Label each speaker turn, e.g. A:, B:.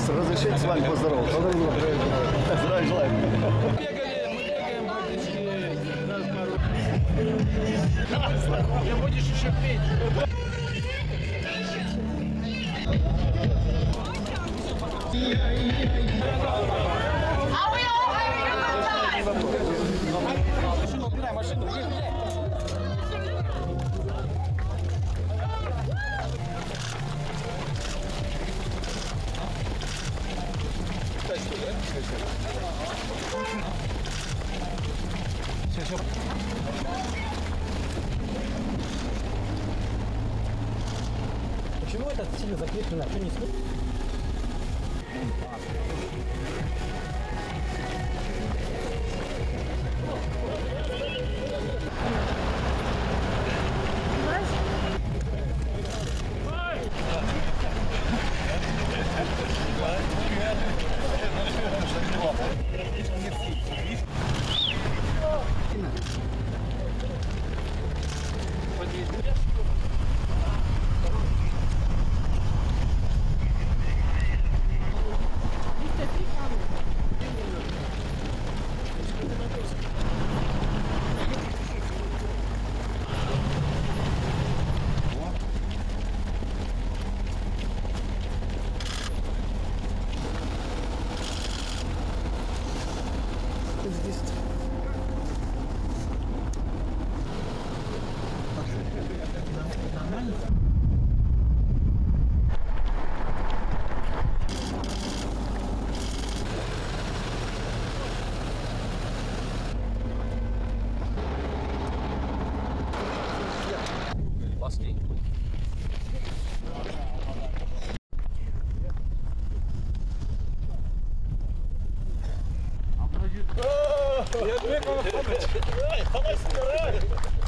A: разрешите с вами поздороваться? Здравия желаю.
B: Мы бегаем практически раз пару. Ты будешь еще петь. Машину убирай, машину. Все. Почему это сильно закреплено? Что не слышно? Я двигал.